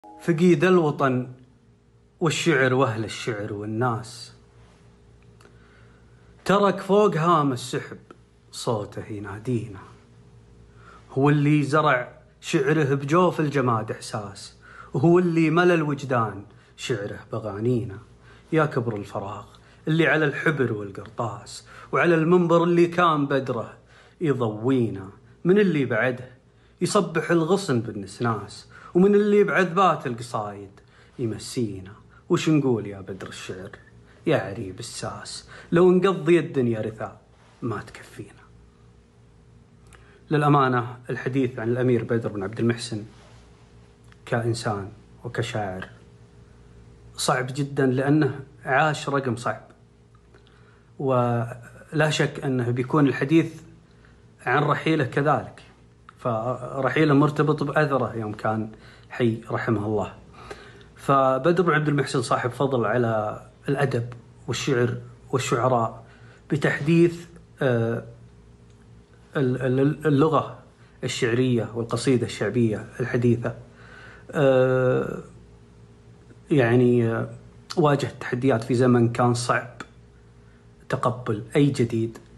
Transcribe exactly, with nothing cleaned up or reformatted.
فقيد الوطن والشعر وأهل الشعر والناس، ترك فوق هام السحب صوته ينادينا. هو اللي زرع شعره بجوف الجماد إحساس، وهو اللي ملى الوجدان شعره بغانينا. يا كبر الفراغ اللي على الحبر والقرطاس، وعلى المنبر اللي كان بدره يضوينا. من اللي بعده يصبح الغصن بالنسناس، ومن اللي بعذبات القصايد يمسينا. وش نقول يا بدر الشعر يا عريب الساس، لو نقضي الدنيا رثاء ما تكفينا. للأمانة الحديث عن الأمير بدر بن عبد المحسن كإنسان وكشاعر صعب جدا، لأنه عاش رقم صعب، ولا شك أنه بيكون الحديث عن رحيله كذلك. فرحيله مرتبط بأثره يوم كان حي رحمه الله. فبدر بن عبد المحسن صاحب فضل على الأدب والشعر والشعراء بتحديث اللغة الشعرية والقصيدة الشعبية الحديثة. يعني واجه تحديات في زمن كان صعب تقبل أي جديد